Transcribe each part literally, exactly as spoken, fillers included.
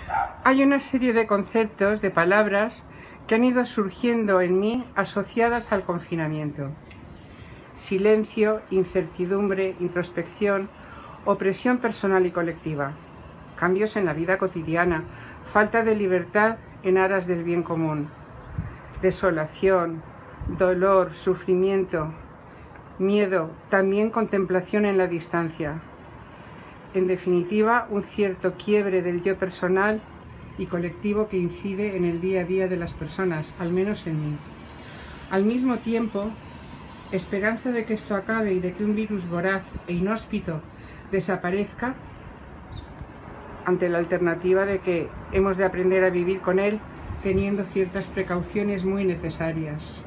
Hay una serie de conceptos, de palabras, que han ido surgiendo en mí asociadas al confinamiento. Silencio, incertidumbre, introspección, opresión personal y colectiva, cambios en la vida cotidiana, falta de libertad en aras del bien común, desolación, dolor, sufrimiento, miedo, también contemplación en la distancia. En definitiva, un cierto quiebre del yo personal y colectivo que incide en el día a día de las personas, al menos en mí. Al mismo tiempo, esperanza de que esto acabe y de que un virus voraz e inhóspito desaparezca, ante la alternativa de que hemos de aprender a vivir con él teniendo ciertas precauciones muy necesarias.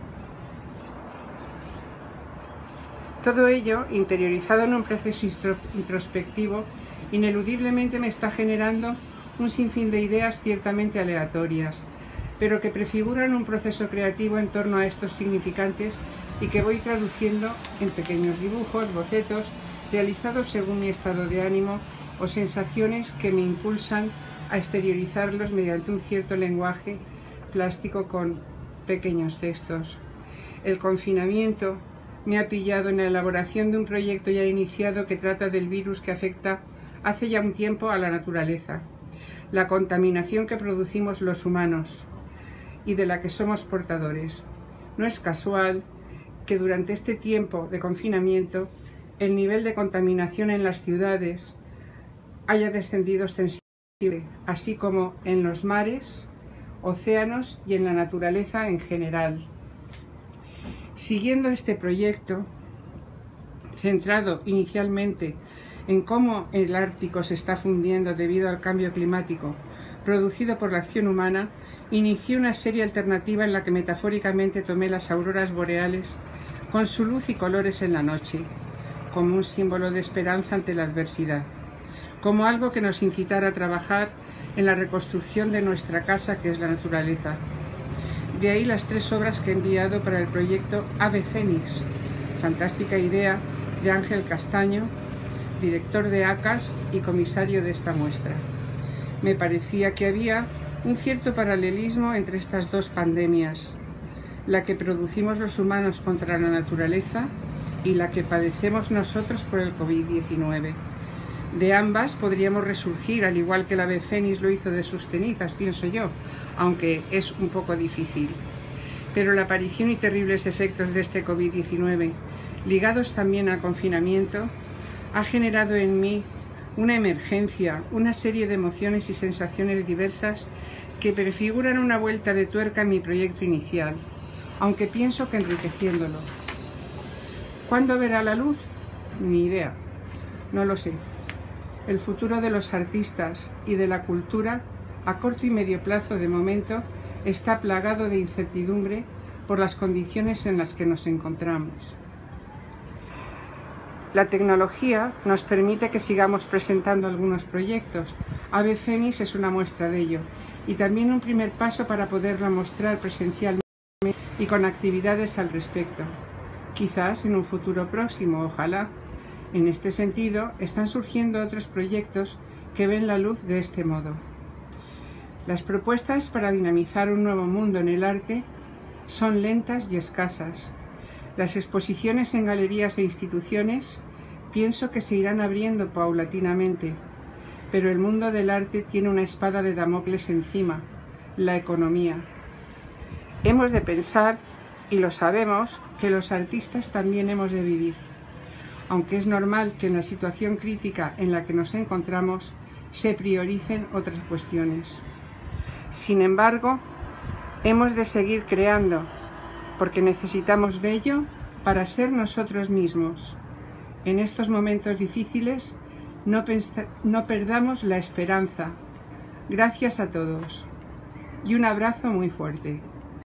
Todo ello, interiorizado en un proceso introspectivo, ineludiblemente me está generando un sinfín de ideas ciertamente aleatorias, pero que prefiguran un proceso creativo en torno a estos significantes y que voy traduciendo en pequeños dibujos, bocetos, realizados según mi estado de ánimo o sensaciones que me impulsan a exteriorizarlos mediante un cierto lenguaje plástico con pequeños textos. El confinamiento me ha pillado en la elaboración de un proyecto ya iniciado que trata del virus que afecta hace ya un tiempo a la naturaleza, la contaminación que producimos los humanos y de la que somos portadores. No es casual que durante este tiempo de confinamiento el nivel de contaminación en las ciudades haya descendido ostensiblemente, así como en los mares, océanos y en la naturaleza en general. Siguiendo este proyecto, centrado inicialmente en cómo el Ártico se está fundiendo debido al cambio climático producido por la acción humana, inicié una serie alternativa en la que metafóricamente tomé las auroras boreales con su luz y colores en la noche, como un símbolo de esperanza ante la adversidad, como algo que nos incitara a trabajar en la reconstrucción de nuestra casa, que es la naturaleza. De ahí las tres obras que he enviado para el proyecto Ave Fénix, fantástica idea de Ángel Castaño, director de ACAS y comisario de esta muestra. Me parecía que había un cierto paralelismo entre estas dos pandemias, la que producimos los humanos contra la naturaleza y la que padecemos nosotros por el COVID diecinueve. De ambas podríamos resurgir, al igual que el ave fénix lo hizo de sus cenizas, pienso yo, aunque es un poco difícil. Pero la aparición y terribles efectos de este COVID diecinueve, ligados también al confinamiento, ha generado en mí una emergencia, una serie de emociones y sensaciones diversas que prefiguran una vuelta de tuerca en mi proyecto inicial, aunque pienso que enriqueciéndolo. ¿Cuándo verá la luz? Ni idea, no lo sé. El futuro de los artistas y de la cultura, a corto y medio plazo de momento, está plagado de incertidumbre por las condiciones en las que nos encontramos. La tecnología nos permite que sigamos presentando algunos proyectos. Ave Fénix es una muestra de ello, y también un primer paso para poderla mostrar presencialmente y con actividades al respecto. Quizás en un futuro próximo, ojalá. En este sentido, están surgiendo otros proyectos que ven la luz de este modo. Las propuestas para dinamizar un nuevo mundo en el arte son lentas y escasas. Las exposiciones en galerías e instituciones pienso que se irán abriendo paulatinamente, pero el mundo del arte tiene una espada de Damocles encima, la economía. Hemos de pensar, y lo sabemos, que los artistas también hemos de vivir, aunque es normal que en la situación crítica en la que nos encontramos se prioricen otras cuestiones. Sin embargo, hemos de seguir creando, porque necesitamos de ello para ser nosotros mismos. En estos momentos difíciles, no, no perdamos la esperanza. Gracias a todos y un abrazo muy fuerte.